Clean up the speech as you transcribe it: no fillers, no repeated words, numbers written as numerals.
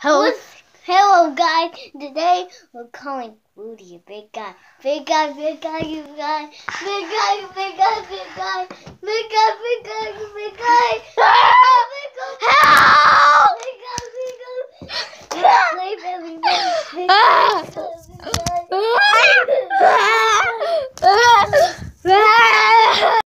Hello. Hello, guys. Today we're calling Rudy a big guy. Big guy, big guy, you guy. Big guy, big guy, big guy. Big guy, big guy, big guy. Help! Big guy, big guy. Sleep, everybody. Big guy.